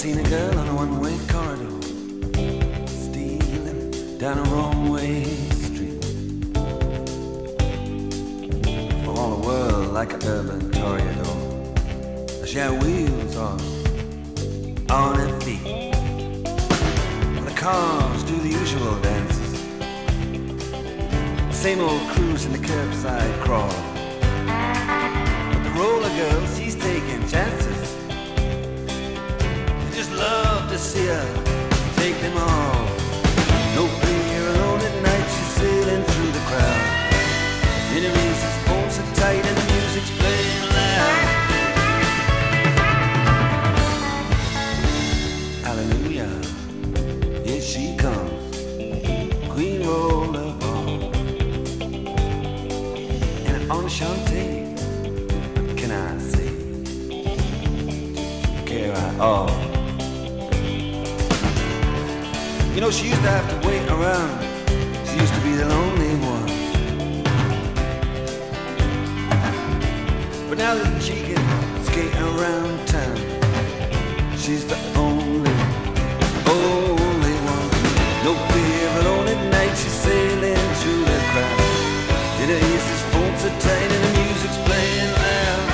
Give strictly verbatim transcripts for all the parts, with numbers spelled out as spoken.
seen a girl on a one-way corridor, stealing down a wrong-way street. For all the world like an urban toreador, she had wheels on, on her feet. The cars do the usual dances, same old cruise in the curbside crawl. But the roller girl, she's taking chances. Love to see her take them all. No fear, alone at night, she's sailing through the crowd. Enemies, his phones are tight and the music's playing loud. Hallelujah, here she comes, Queen Rollerball. And Enchante, what can I say? Care I all. You know, she used to have to wait around. She used to be the lonely one. But now that she can skate around town, she's the only, only one. No fear, alone at night, she's sailing through the crowd. In her ears, his phones are tight and the music's playing loud.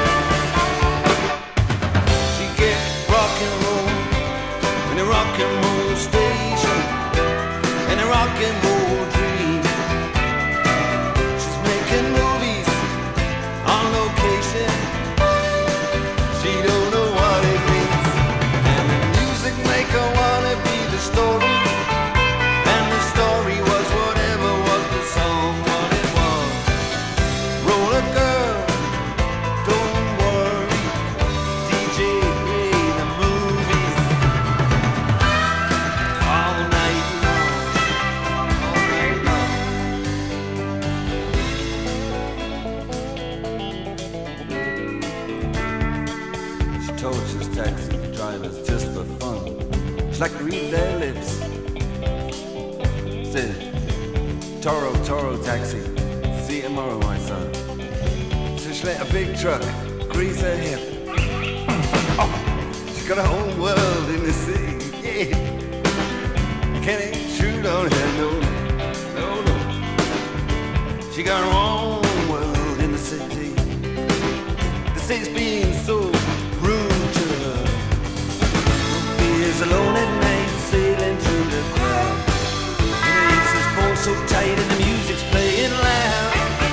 She gets rock and roll in a rock and roll stage. Rock and roll dream. She's making movies on location. She don't know what it means. And the music make her wanna be the story. And the story was whatever was the song, what it was. Roller girl, don't worry. D J play the movies all night long. Torches taxi drivers just for fun. She'd like to read their lips. Said, Toro, Toro taxi, see you tomorrow, my son. So she let a big truck grease her hip. Oh, she's got her own world in the city, yeah. Can't intrude on her, no, no, no. She got her own world in the city. The city's being so rude to her. He is alone at night, sailing through the crowd. And he leaves his phone so tight and the music's playing loud.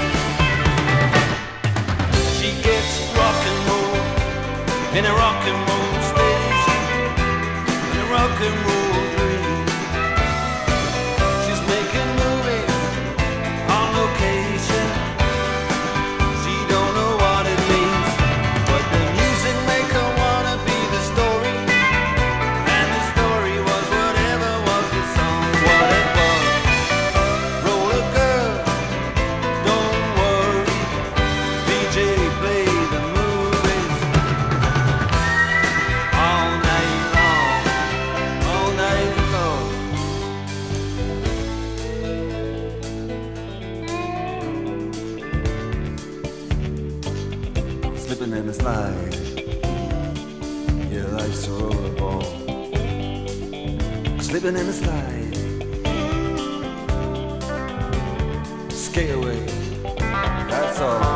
She gets rock and roll in a rock and roll station, in a rock and roll dream. She's making movies on location. She don't know what it means, but the music make her wanna be the story. And the story was whatever was the song, what it was. Roller girl, don't worry. D J play the movies all night long, all night long. Slipping in the slide, yeah, life's a rollerball. Slipping in the slide, skate away, that's all.